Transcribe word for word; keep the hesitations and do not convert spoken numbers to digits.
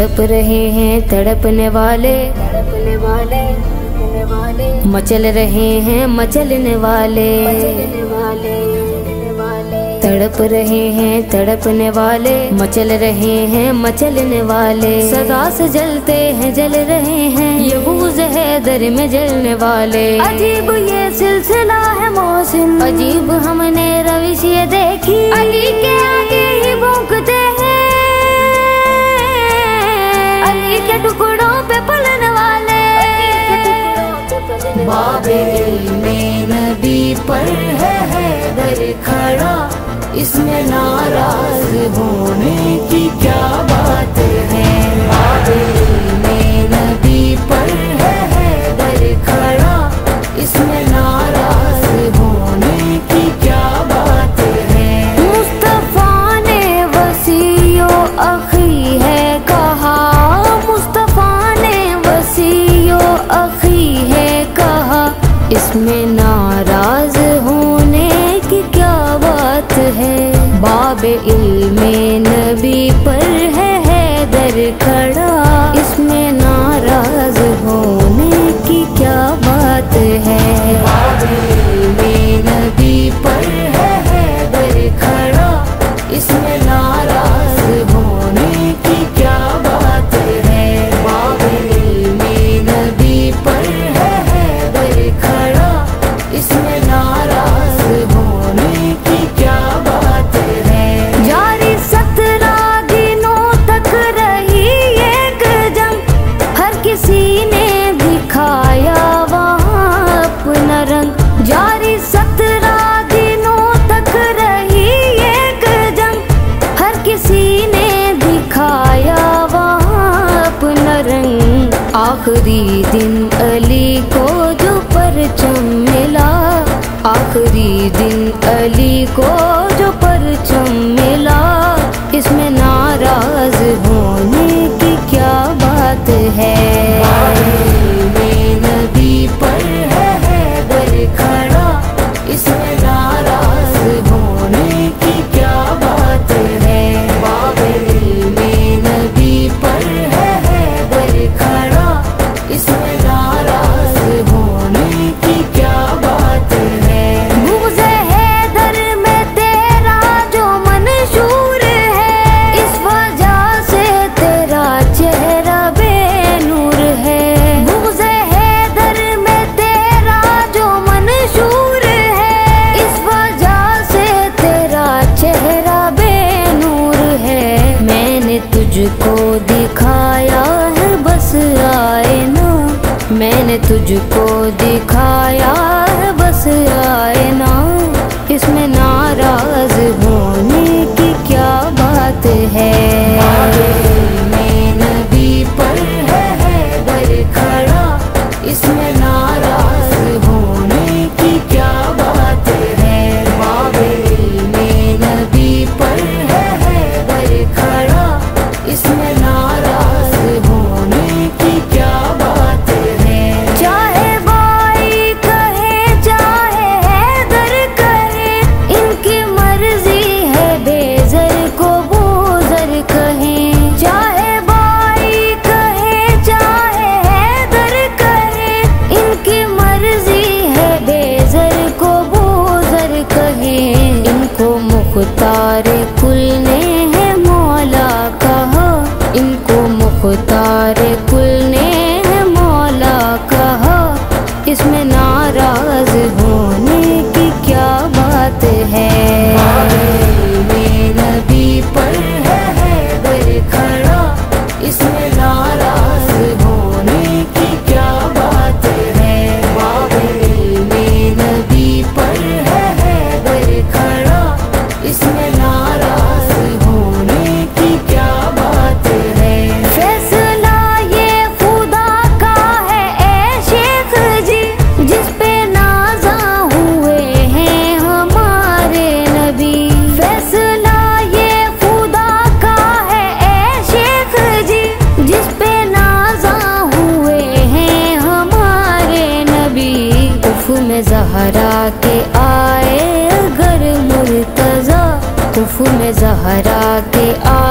तड़प रहे हैं तड़पने वाले, तड़पने वाले, तड़पने वाले, मचल रहे हैं मचलने वाले, मचलने वाले, तड़प रहे हैं तड़पने वाले, मचल रहे हैं मचलने वाले, सदा से जलते हैं जल रहे हैं, ये बूज़ है दर में जलने वाले। अजीब ये सिलसिला है मोहसिन, अजीब हमने रविश ये देखी, अली के आगे ही भौंकते हैं, अली के टुकड़ों पे पलने वाले। बाबे में नबी पर है हैदर खड़ा, इसमें नाराज होने की क्या बात है। बाबे में नबी पर है हैदर खड़ा, इसमें नाराज होने की क्या बात है। मुस्तफा ने वसीयो अखी है कहा, मुस्तफा ने वसीयो अखी है कहा, इसमें नाराज होने की क्या बात है। बाबे इल्मे नबी पर है हैदर खड़ा, इसमें नाराज होने की क्या बात है। बाबे इल्मे नबी पर है हैदर खड़ा, इसमें नाराज होने की क्या बात है। बाबे इल्मे नबी पर है हैदर खड़ा, इसमें नाराज होने की क्या बात है। जारी सत्रह दिनों तक रही एक जंग, हर किसी ने दिखाया वहाँ अपना रंग। जारी सत्रह दिनों तक रही एक जंग, हर किसी ने दिखाया वहाँ अपना रंग। आखिरी दिन अली को जो परचम मिला, आखिरी दिन अली को जो परचम मिला, इसमें नाराज होने की क्या बात है। में नबी पर है हैदर खड़ा, इसमें नाराज होने की क्या बात है। बाबे में नबी पर है हैदर खड़ा, इसमें नाराज होने की क्या बात है। बूज़ हैदर में तेरा जो मंशूर है, इस वजह से तेरा चेहरा बेनूर है। बूज़ हैदर में तेरा जो मंशूर है, इस वजह से तेरा चेहरा बेनूर है। मैंने तुझको दिखाया है बस आईना, मैंने तुझको दिखाया है बस आईना, इसमें नाराज होने की क्या बात है। में नबी पर है हैदर खड़ा, इसमें नाराज होने की क्या बात है। बाबे में नबी पर है हैदर खड़ा, इसमें नाराज होने की क्या बात है। चाहे भाई कहे चाहे हैदर कहे, इनकी मर्जी है बेज़र को बूज़र कहें। चाहे भाई कहे चाहे हैदर कहे, इनकी मर्जी है बेज़र को बूज़र कहें। इनको मुख्तार कुल ने है मौला कहा, इनको मुख्तार कुल ने है मौला कहा, इसमें नाराज होने की क्या बात है। में नबी पर है हैदर खड़ा, इसमें नाराज होने की क्या बात है। बाबे में नबी पर है हैदर खड़ा, इसमें नाराज होने की क्या बात है। फैसला ये खुदा का है ए शेख जी, जिस पे नाज़ा हुए हैं हमारे नबी। फैसला ये खुदा का है ए शेख जी, जिस पे नाज़ा हुए हैं हमारे नबी। उफ में ज़हरा के आए अगर मुर्तज़ा, उफ में ज़हरा के आए